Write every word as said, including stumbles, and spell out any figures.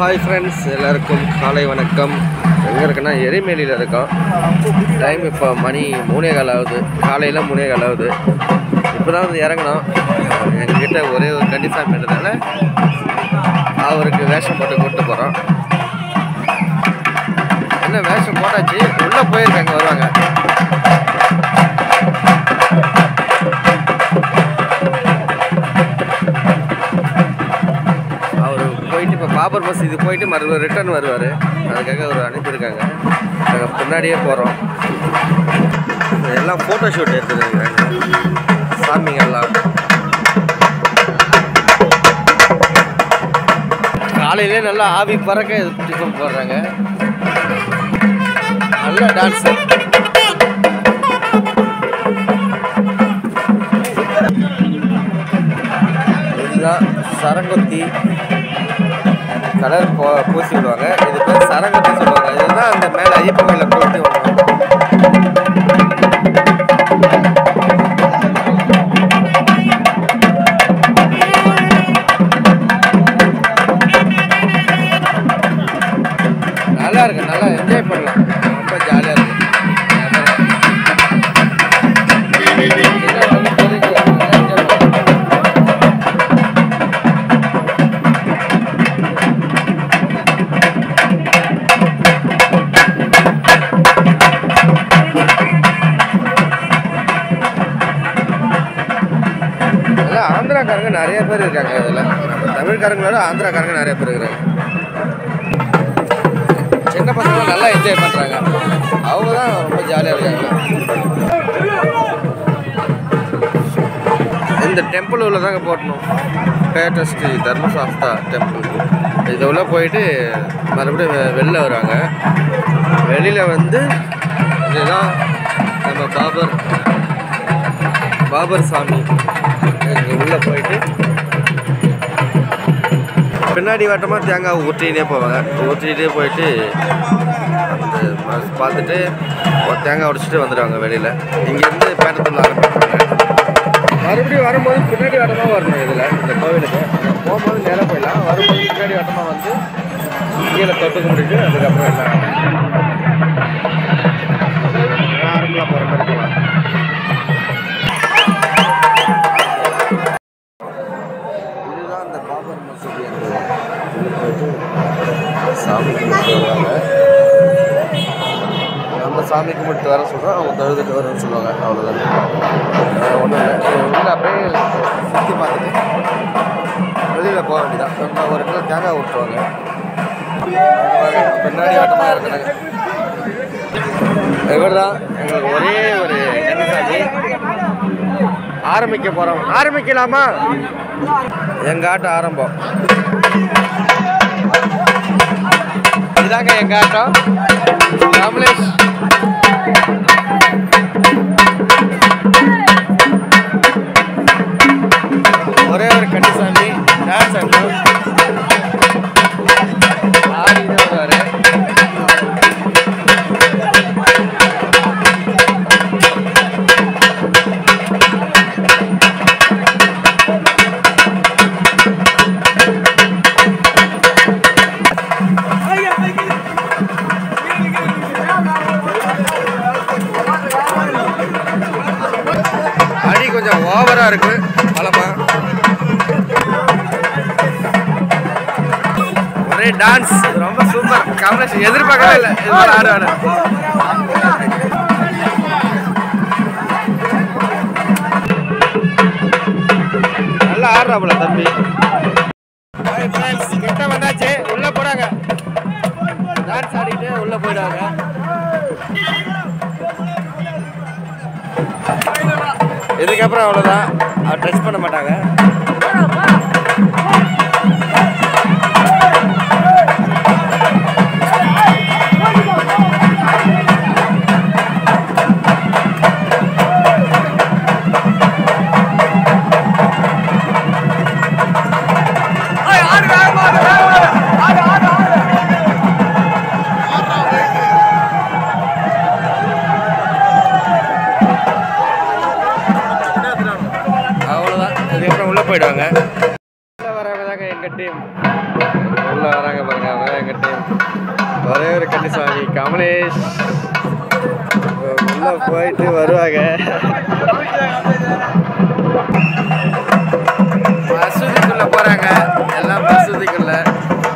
Hi friends, எல்லாருக்கும் காலை வணக்கம். எங்க இருக்கேன்னா எரிமேலியில் இருக்கோம். டைம் இப்போ மணி மூணே கால் ஆகுது. காலையில் மூணே கால் ஆகுது. இப்போ தான் வந்து இறங்கணும். எங்ககிட்ட ஒரே ஒரு கண்டிசாமி இருந்ததுனால அவருக்கு வேஷம் போட்டு கூப்பிட்டு போகிறோம். என்ன வேஷம் போட்டாச்சு, உள்ளே போயிருக்காங்க, வருவாங்க. இப்போ பாபர் மசூதி போயிட்டு மறுபடியும் ரிட்டர்ன் வருவார். அதுக்காக ஒரு அனுப்பியிருக்காங்க. நாங்கள் பின்னாடியே போகிறோம். எல்லாம் ஃபோட்டோ ஷூட் எடுத்துருக்காங்க சாமிங்கெல்லாம். காலையிலே நல்லா ஆவி பறக்க டிஃபன் போடுறாங்க. நல்ல டான்ஸு. இதுதான் சரங்கொத்தி. கலர் போ பூசி விடுவாங்க. இது பேர் சரங்கொத்தி சொல்லுவாங்க. இதுதான் அந்த மேலே ஐயப்ப கோயிலில் கொளுத்தி விடுவாங்க. நல்லா இருக்கு, நல்லா என்ஜாய் பண்ணலாம். ரொம்ப ஜாலியாக இருக்கு. ஆந்திராக்காரங்க நிறைய பேர் இருக்காங்க. இதில் நம்ம தமிழ்காரங்களோட ஆந்திராக்காரங்க நிறைய பேர் இருக்கிறாங்க. சின்ன பசங்க நல்லா என்ஜாய் பண்ணுறாங்க. அவங்க தான் ரொம்ப ஜாலியாக இருக்காங்க. இந்த டெம்பிள் உள்ள தாங்க போட்டணும். பேட்ட ஸ்ரீ தர்ம சாஸ்தா டெம்பிள். இது உள்ள போயிட்டு மறுபடியும் வெளில வராங்க. வெளியில் வந்து இதுதான் நம்ம பாபர் பாபர் சாமி. உள்ளே போயிட்டு பின்னாடி வட்டமாக தேங்காய் ஊற்றிகிட்டே போவாங்க. ஊற்றிகிட்டே போயிட்டு அந்த பார்த்துட்டு தேங்காய் உடைச்சிட்டு வந்துடுவாங்க வெளியில். இங்கேருந்து பேட்டத்தில் ஆரம்பிப்பாங்க. மறுபடியும் வரும்போது பின்னாடி வட்டமாக வரணும். இதில் இந்த கோவிலுக்கு போகும்போது நேராக போயிடலாம். வரும்போது பின்னாடி வட்டமாக வந்து கீழே தொட்டு கும்பிட்டு அதுக்கப்புறம் என்ன நார்மலாக போகிற மாதிரி போகலாம். சாமி கும்பிட்டு வருவாங்க. நம்ம சாமி கும்பிட்டு வர சொல்கிறோம், அவங்க தொழுதுட்டு வரன்னு சொல்லுவாங்க. அவ்வளோதான், ஒன்றும் இல்லை. உள்ள அப்படியே சுற்றி பார்த்துட்டு வெளியில் போக வேண்டியதான். நம்ம ஒரு இடத்துல தேங்காய் விட்டுருவாங்க. பின்னாடி ஆட்டமாக இருக்கிறாங்க. இவர் தான் எங்களுக்கு ஒரே ஒரு கன்னிசாமி. ஆரம்பிக்க போகிறோம். ஆரம்பிக்கலாமா? எங்கள் ஆட்டம் ஆரம்பம். இதாங்க எங்க ஆட்டம். கமலேஷ் ஒரே ஒரு கன்னிசாமி டான்ஸ் ஆடணும். ஆடிதான் வருவாரு. அடி கொஞ்சம் ஓவரா இருக்கு. பலமா ஒரே டான்ஸ். ரொம்ப சூப்பர். கமலேஷ் எதிர்பார்க்கவே இல்லை. ஆடு ஆடு நல்லா ஆடுறாப்புல தம்பி. கிட்ட வந்தாச்சு. உள்ள போறாங்க. டான்ஸ் ஆடிட்டு உள்ள போயிடுவாங்க. இதுக்கப்புறம் அவ்வளோதான். அவர் டச் பண்ண மாட்டாங்க. நாங்கள் டைம் ஒரே ஒரு கன்னிசாமி கமலேஷ் உள்ளே போயிட்டு வருவாங்க. மசூதிக்குள்ளே போகிறாங்க எல்லாம் மசூதிக்குள்ளே